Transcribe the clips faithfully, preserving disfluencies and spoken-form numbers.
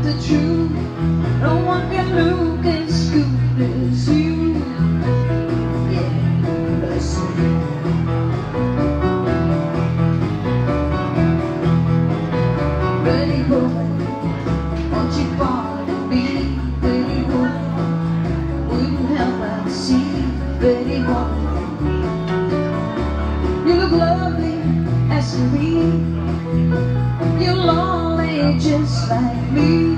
the truth. No one can look as good as you. Yeah, that's it. Pretty woman, won't you pardon me? Pretty woman, wouldn't help but see. Pretty woman, you look lovely as can be. You're lonely just like me.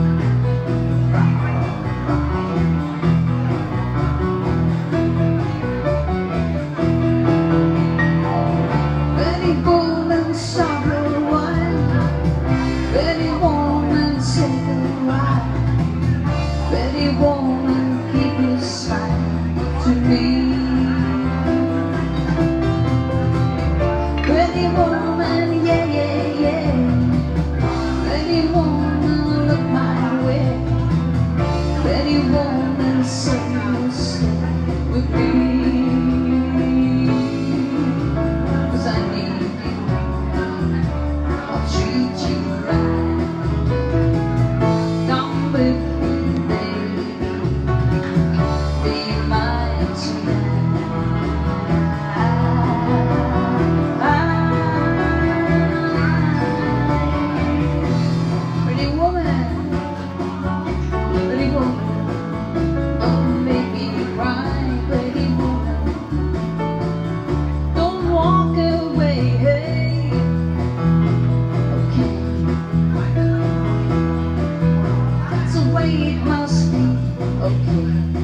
Pretty woman, stop your wine. Pretty woman, take a ride. Pretty woman, keep your smile to me. Pretty woman, yeah, yeah, yeah. Pretty woman, look my way. Pretty woman, say you'll stay with me. 'Cause I need you, I'll treat you right. Come with me, baby, be mine tonight. Pretty woman, pretty woman, don't make me cry. Pretty woman, don't walk away. Hey, okay, that's the way it must be. Okay.